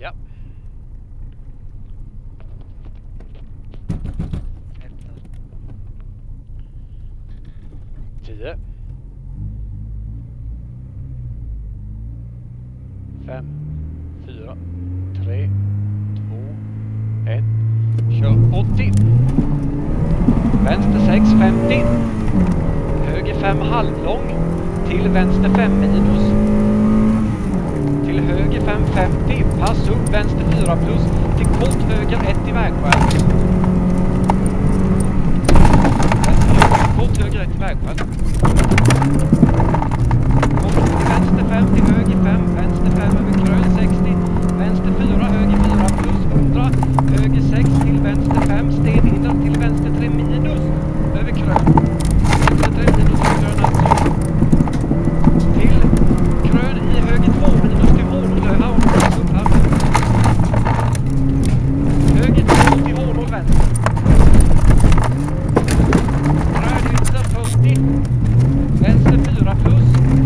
Ja. Tio. 5, 4, 3, 2, 1. Kör 80. Vänster 6, 50. Höger 5 halvlång. Till vänster 5 minus. Till höger 5, 50. Pass upp vänster 4 plus. Till kort höger 1 i vägskäl. Kort höger 1 i vägskäl. Vänster 5 till höger 5, vänster 5 över krön 60, vänster 4, höger 4 plus 100, höger 6 till vänster 5, sten inåt till vänster 3 minus, över krön, vänster 3 minus över krön alltså, till krön i höger 2 minus till hårdlöva och pass upp här, höger 2 till hårdlöv vänster, krön ytter 40, vänster 4 plus,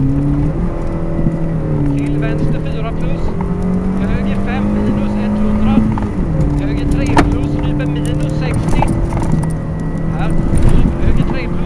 vänster 4 plus, höger 5 minus 100, höger 3 plus, ryper minus 60, här, höger 3 plus.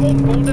Ångbom.